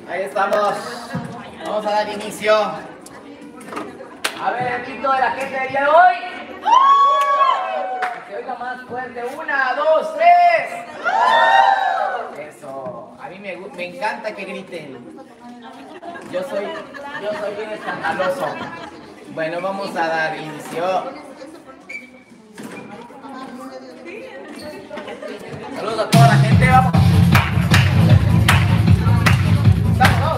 Ahí estamos. Vamos a dar inicio. A ver el grito de la gente del día de hoy. Que se oiga más fuerte. 1, 2, 3. Eso. A mí me encanta que griten. Yo soy bien escandaloso. Bueno, vamos a dar inicio. Saludos a toda la gente. Vamos. Vamos,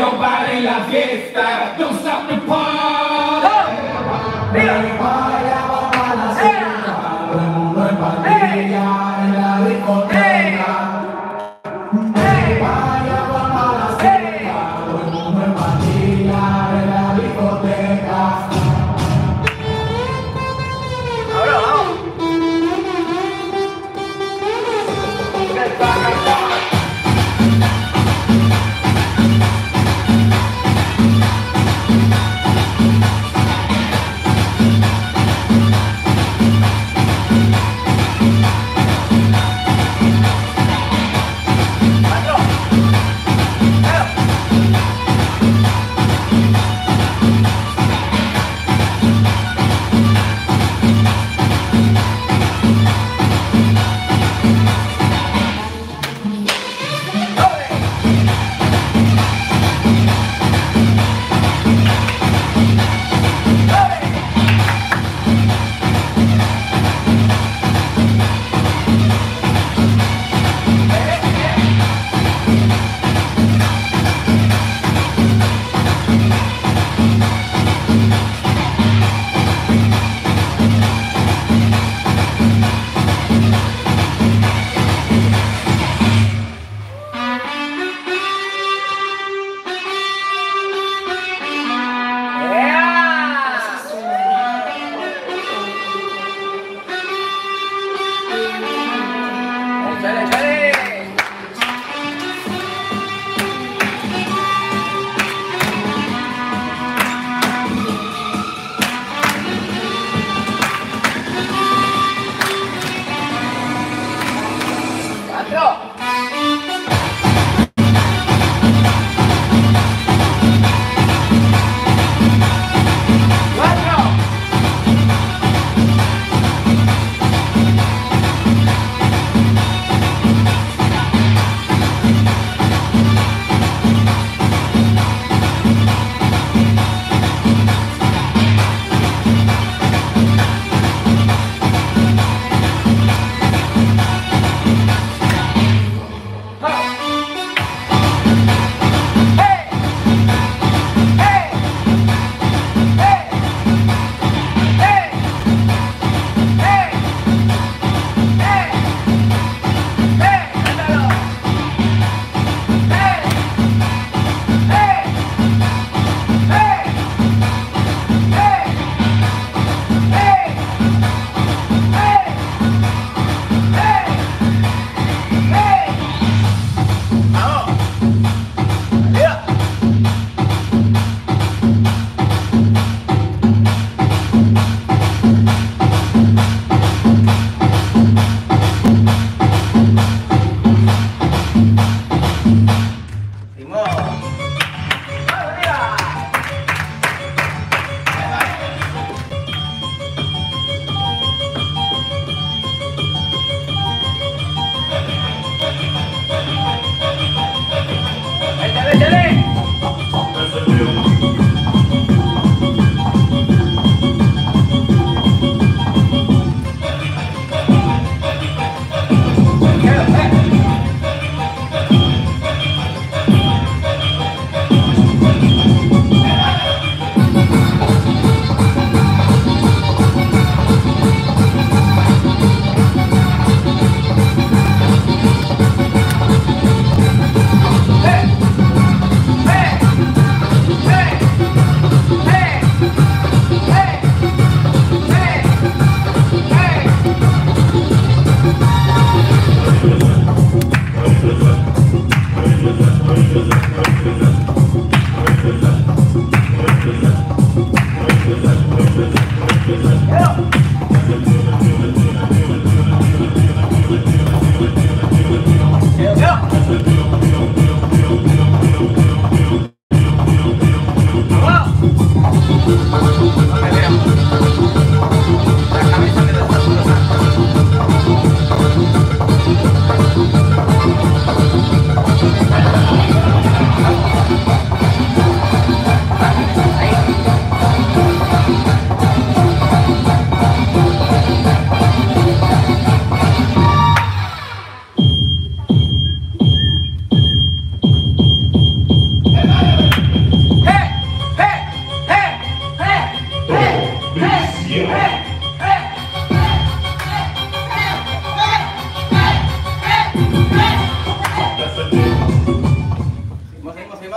nobody en la fiesta. Don't stop the party. Vaya, vamos a la fiesta. Todo el mundo en pandilla en la discoteca. Vaya, vamos a la fiesta. Todo el mundo en pandilla en la discoteca. Ahora vamos. ¡Chale, chale! ¡Cuatro!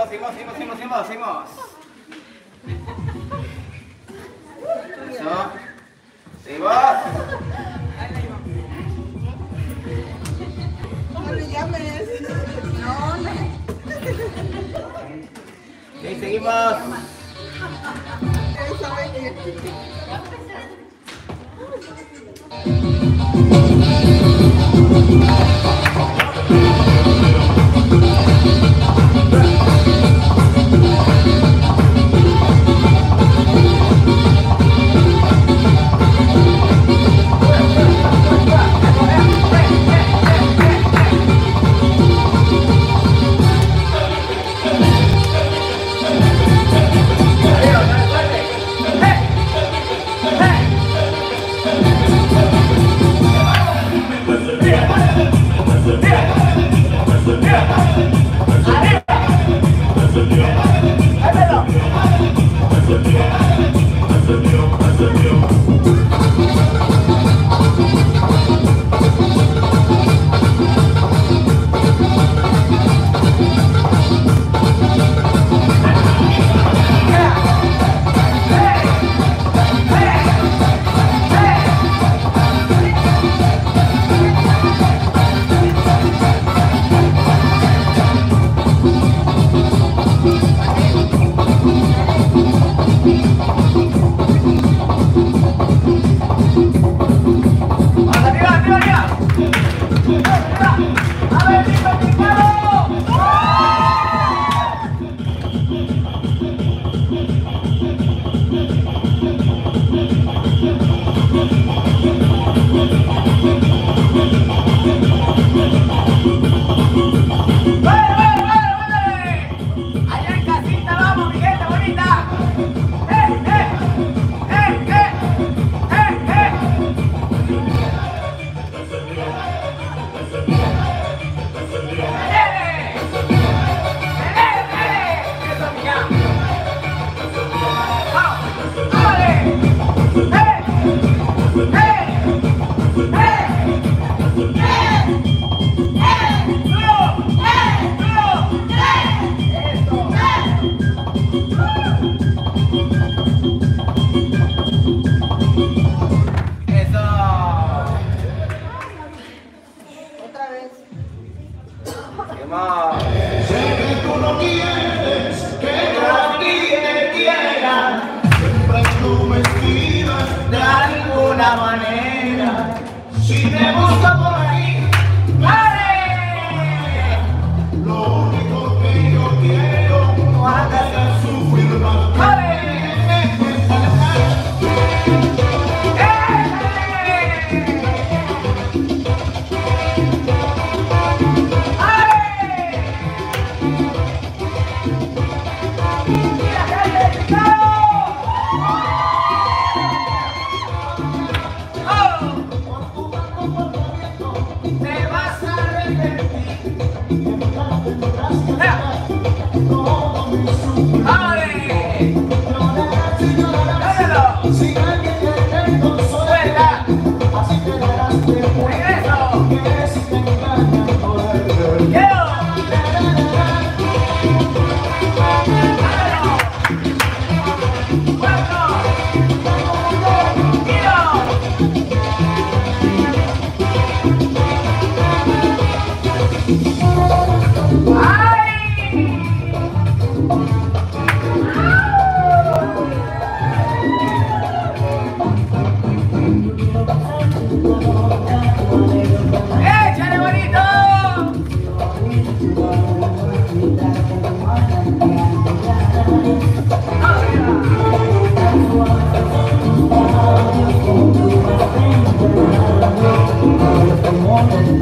Seguimos. Eso. Seguimos. No le llames. No. Sí, seguimos. Él sabe que...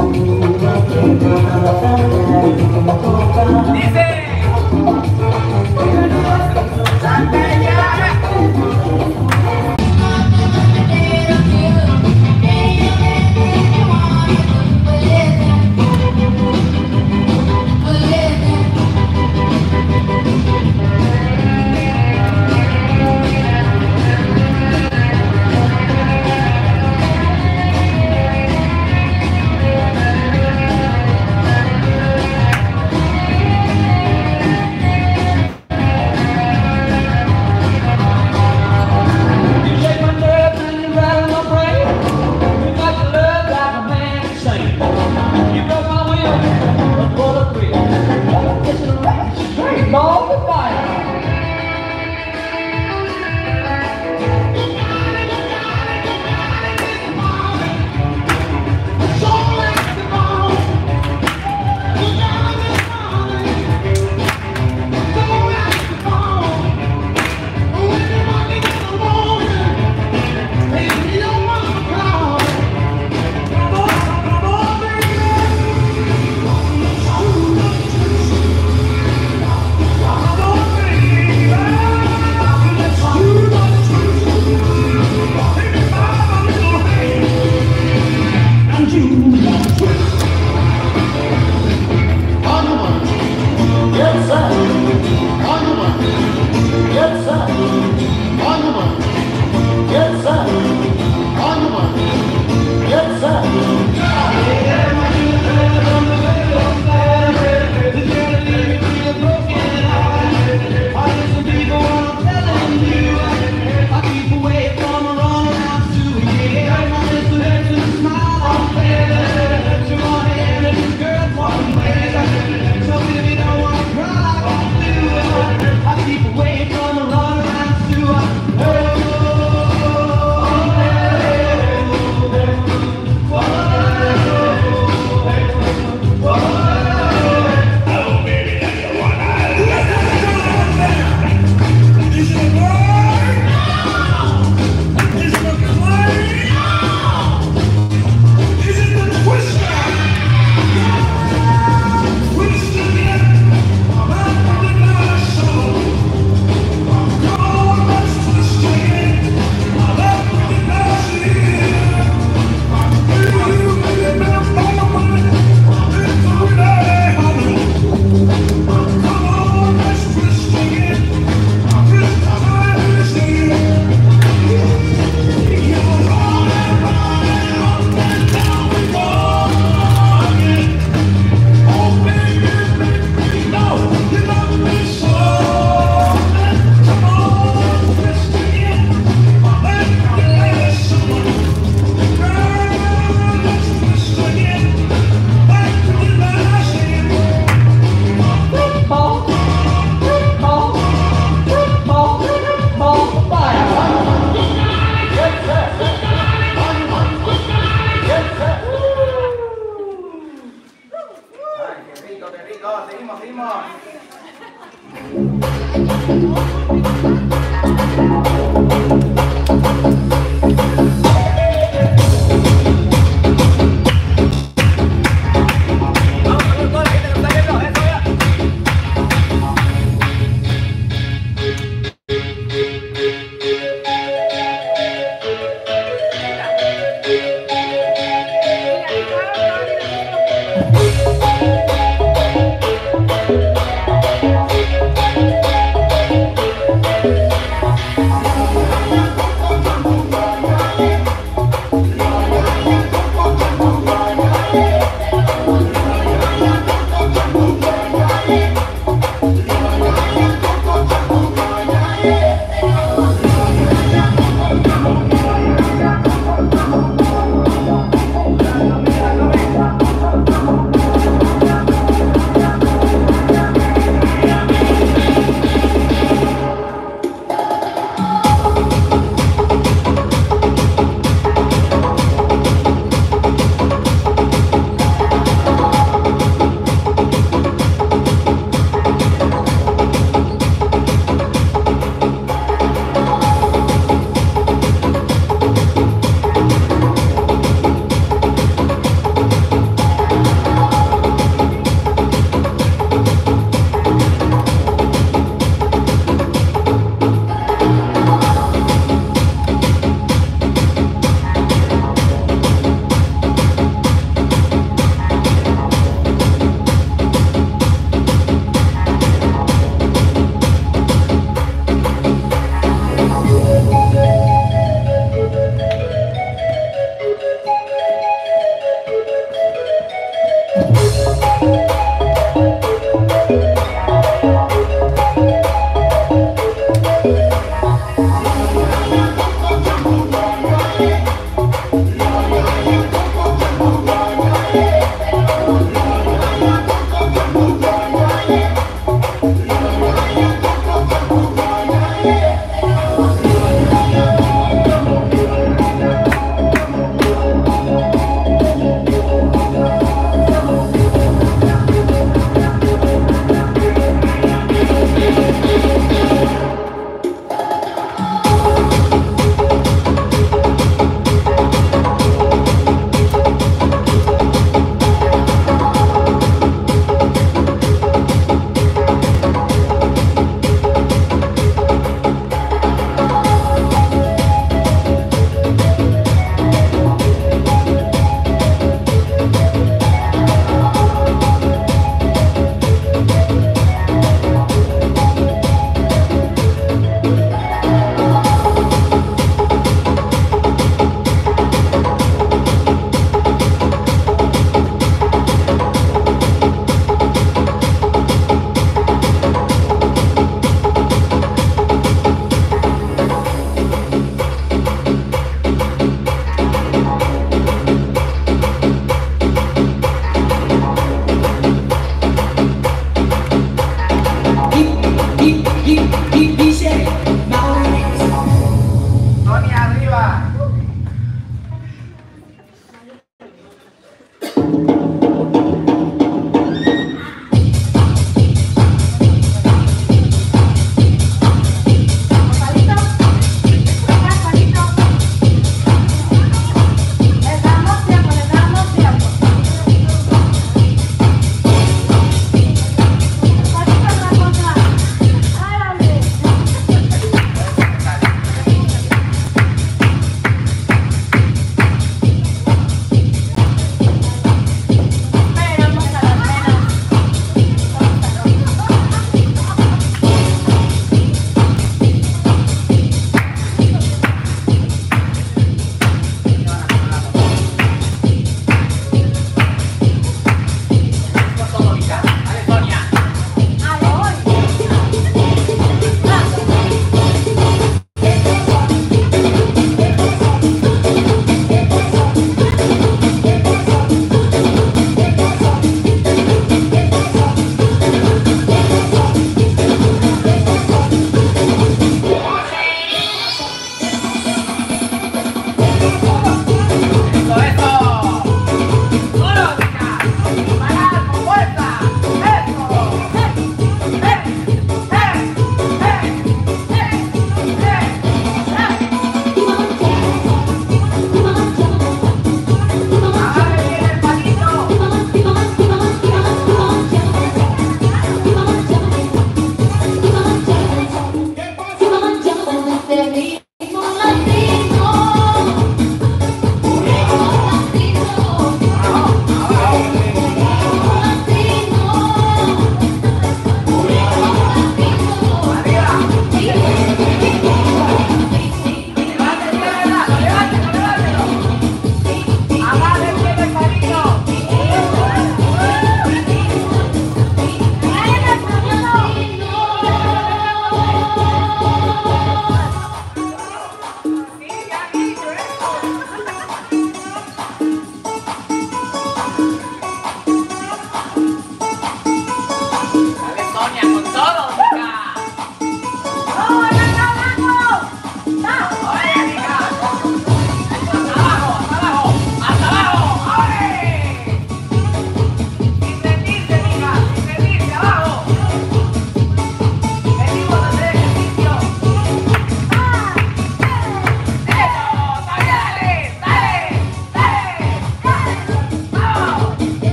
Dice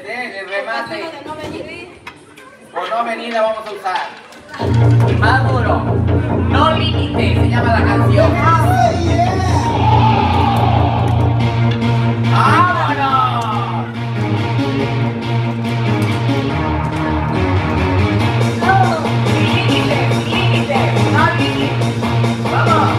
el remate. Por no venir la vamos a usar. Y más duro. No límite, se llama la canción. ¡Vámonos! Límite, límite, no límite. Vamos.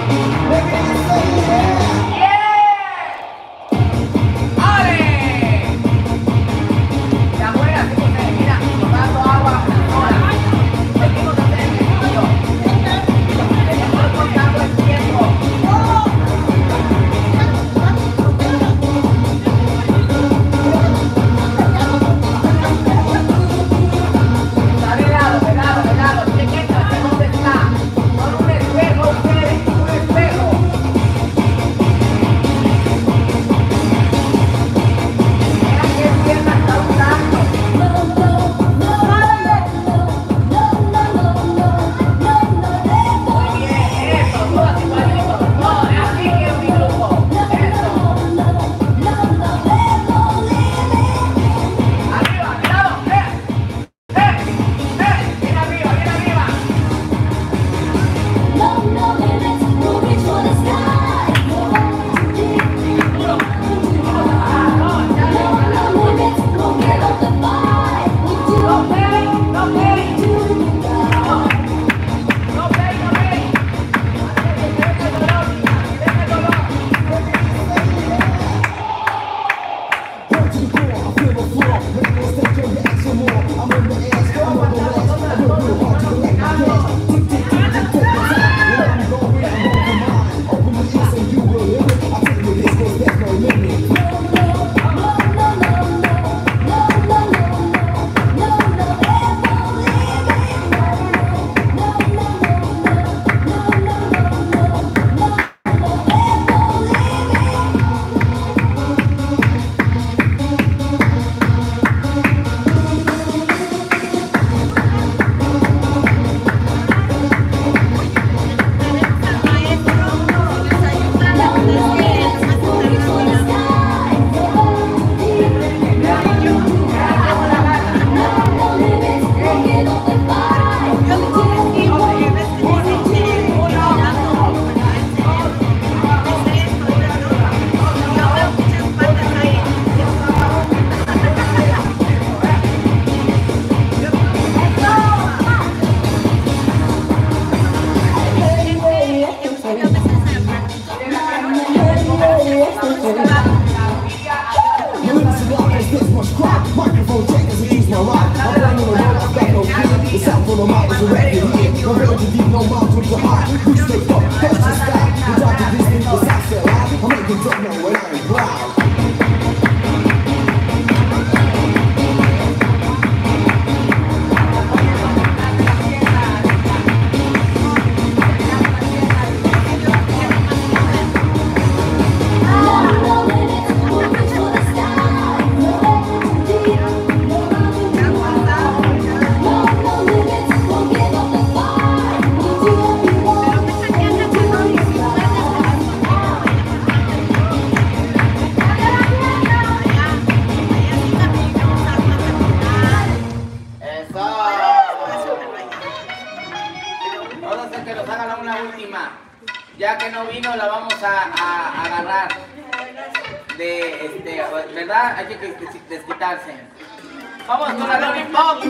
Ya que no vino, la vamos a agarrar. ¿Verdad? Hay que desquitarse. Vamos con la Lollipop.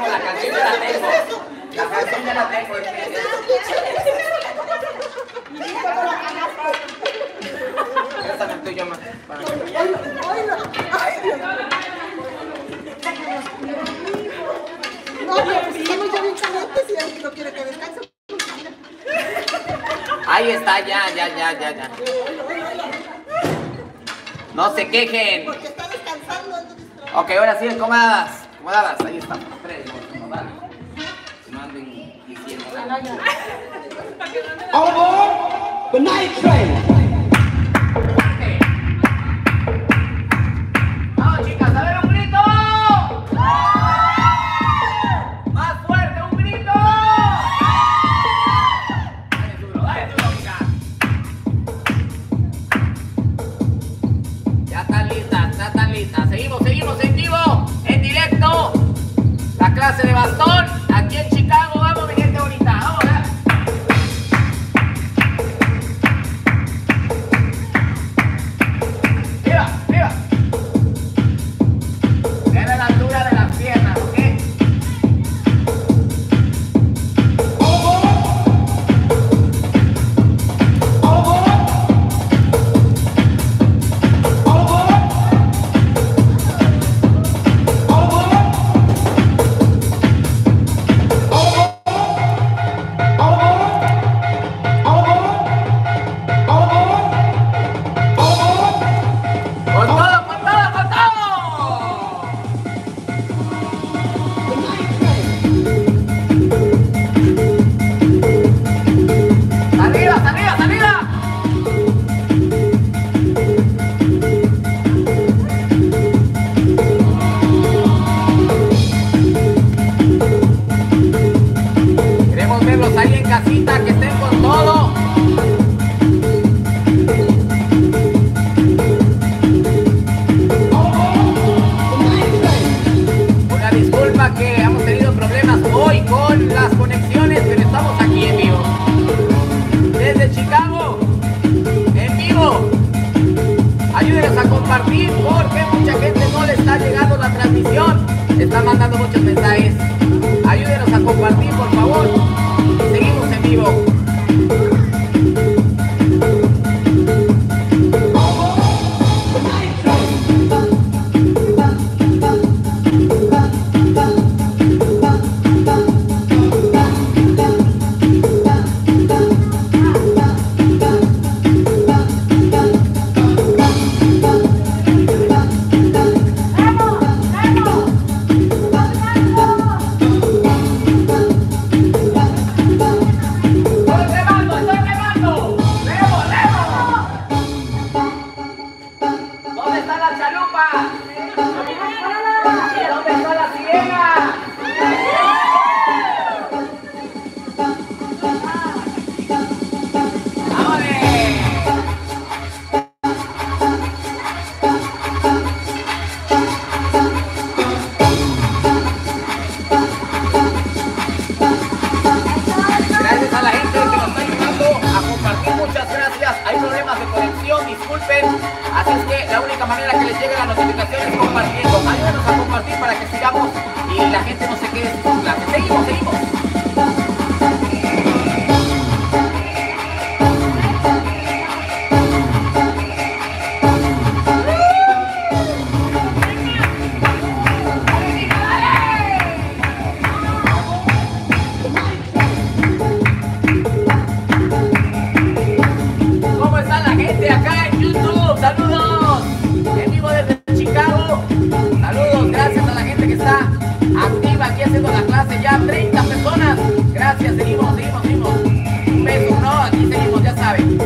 tengo, la canción ya la tengo. La canción ya la tengo. Esta me estoy llamando. No, estamos ya bien calientes y él no quiere que descanse. Ahí está, ya. No se quejen. Porque está descansando. Ok, ahora sí, comadas. Ahí estamos. 3, 2, 1, dale. No anden diciendo nada. All aboard the night train. Vamos, chicas, a ver un grito. Más fuerte, un grito. Dale duro, hija. Ya están listas. Seguimos en vivo, en directo. La clase de bastón, aquí en Chicago. Vamos, mi gente bonita. Vamos, Viva. Ven a la altura de las piernas, ¿ok? Con todo. ¡Salida! Queremos verlos ahí en casita, que estén con todo. Una disculpa que hemos tenido problemas hoy con las conexiones, pero estamos aquí en vivo. Desde Chicago, en vivo. Ayúdenos a compartir porque mucha gente no le está llegando la transmisión. Están mandando muchos mensajes. Ayúdenos a compartir, por favor. Seguimos en vivo. Así es que la única manera que les llegue la notificación es compartiendo. Ayúdenos a compartir para que sigamos y la gente no se quede sin su clase. Seguimos. ¿Cómo está la gente acá en YouTube? Saludos. En vivo desde Chicago. Saludos, gracias a la gente que está activa aquí haciendo la clase. Ya 30 personas. Gracias, seguimos. Un beso, ¿no? Aquí seguimos, ya saben.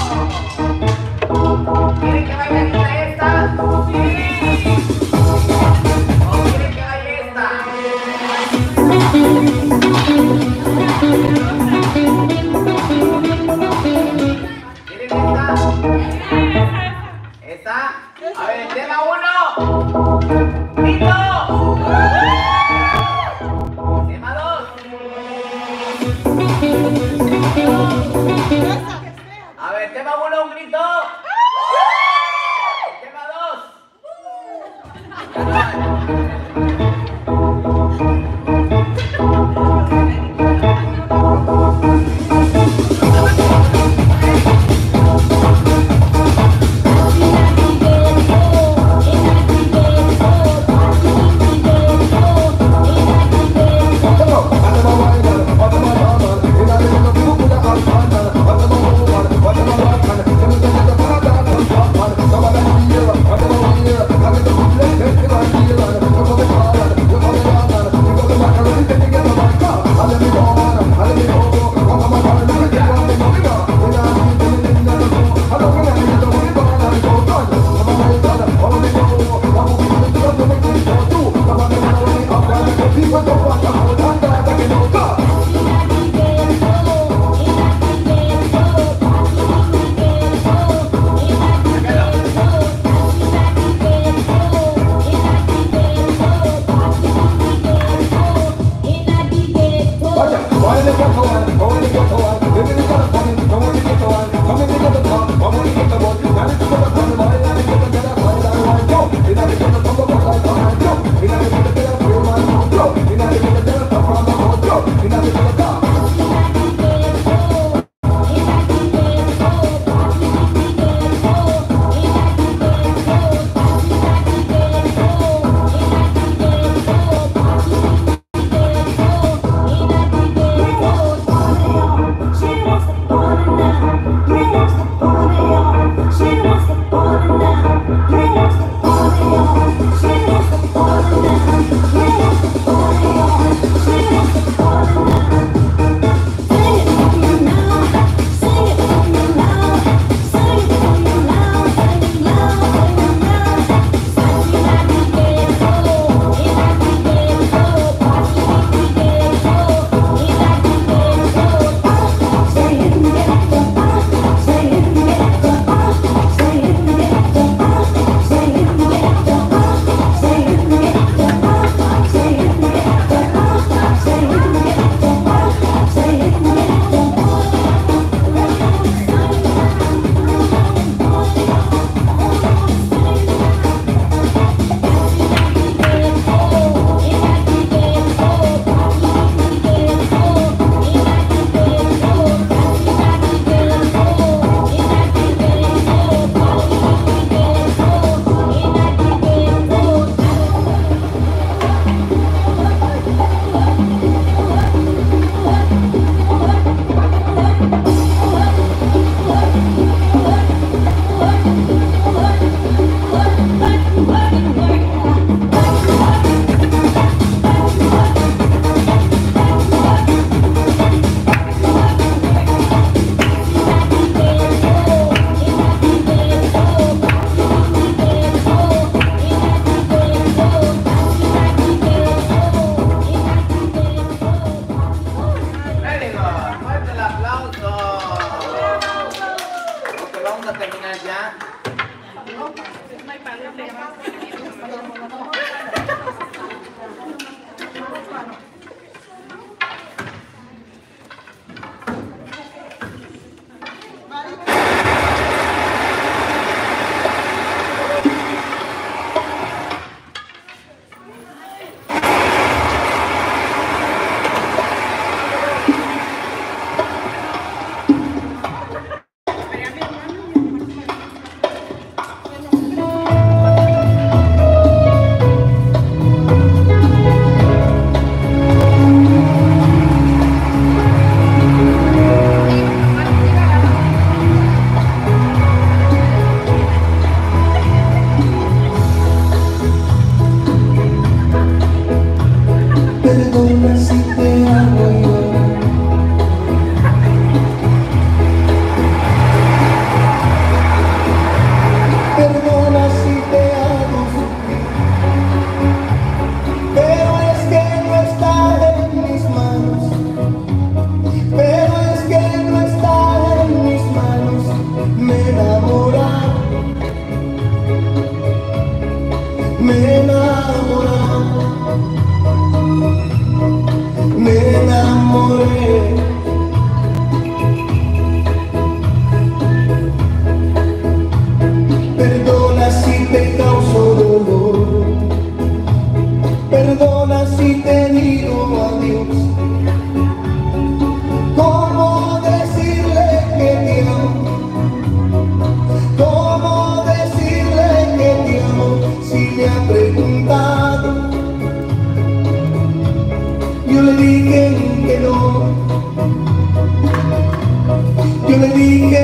¿Quieren que baile ahorita esta? ¡Sí! ¿O quieren que baile esta? ¿Quieren esta? ¿Esta? A ver, tema 1. ¡Grito! Tema 2. A ver, tema 1, un grito. Tema 2.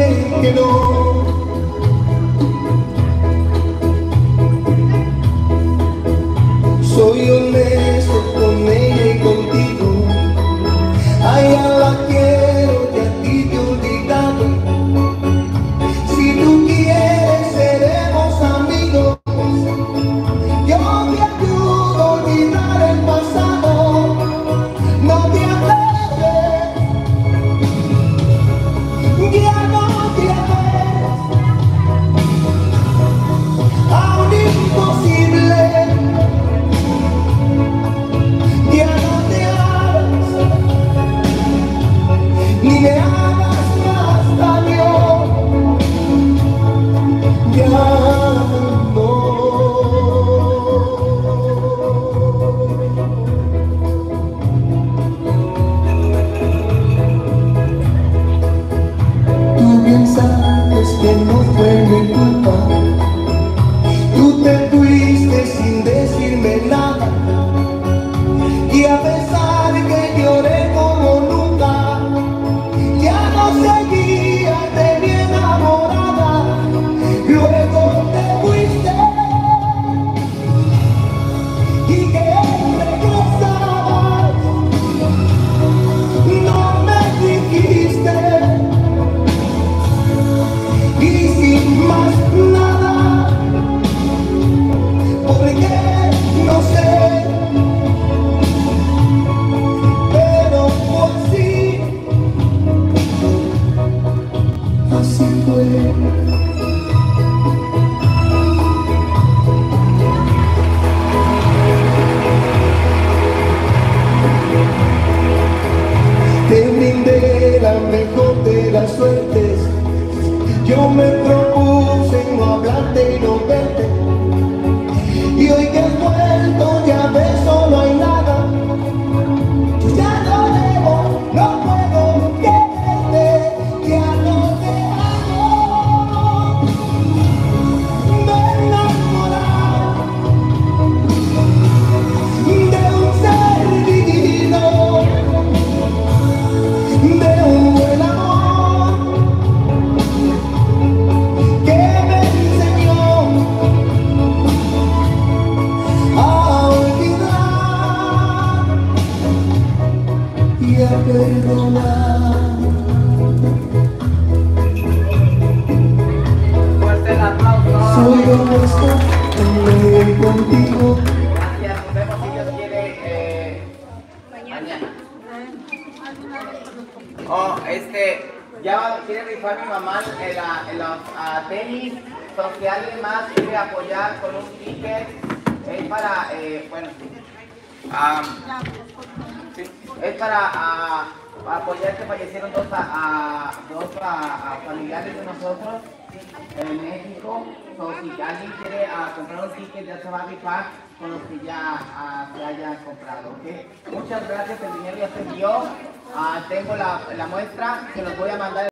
que no. Soy honesto con ella y contigo. A ella la quiero y a ti te he olvidado. Si tú quieres seremos amigos. Yo te ayudo a olvidar el pasado. No te atreves, ya no te atreves a un imposible. Ya no te hagas, ni me hagas más daño. Ya no. Tú bien sabes que no fue mi culpa. Tú te fuiste sin decirme nada. Y a pesar que lloré como nunca, ya no seguía de mi enamorada. Luego te fuiste y que regresabas. No me dijiste y sin más nada, porque no sé. Así fue. Te brindé la mejor de las suertes. Yo me propuse no hablarte y no verte. Y hoy que has vuelto ya ves, solo hay nada. Yo ya no debo, no puedo quererte. Ya no te amo. Me he enamorado de un ser divino, de un buen amor que me enseñó a olvidar y a perdonar. Fuerte el aplauso. Soy honesto contigo. Gracias, nos vemos si Dios quiere mañana. Oh, quiere rifar mi mamá en los tenis. Entonces, si alguien más quiere apoyar con un ticket, es para, sí, es para apoyar que fallecieron dos familiares de nosotros en México. Si alguien quiere comprar un ticket, ya se va a rifar con los que ya se hayan comprado. ¿Okay? Muchas gracias, el dinero ya se envió. Tengo la muestra que los voy a mandar.